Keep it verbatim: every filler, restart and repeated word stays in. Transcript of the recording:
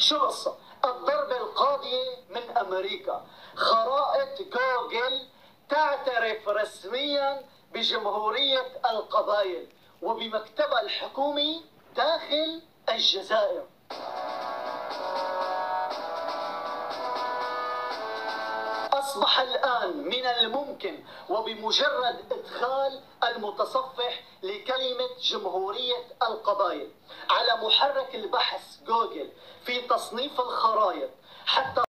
شو قصة؟ الضربة القاضية من أمريكا، خرائط جوجل تعترف رسميا بجمهورية القبائل وبمكتبها الحكومي داخل الجزائر. أصبح الآن من الممكن وبمجرد إدخال المتصفح لكلمة جمهورية القبائل على محرك البحث جوجل في تصنيف الخرائط حتى